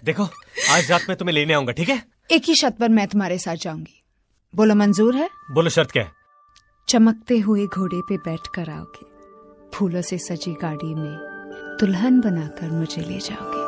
देखो आज रात में तुम्हें लेने आऊंगा, ठीक है? एक ही शर्त पर मैं तुम्हारे साथ जाऊंगी। बोलो मंजूर है? बोलो शर्त क्या है? चमकते हुए घोड़े पे बैठ कर आओगे, फूलों से सजी गाड़ी में दुल्हन बनाकर मुझे ले जाओगे।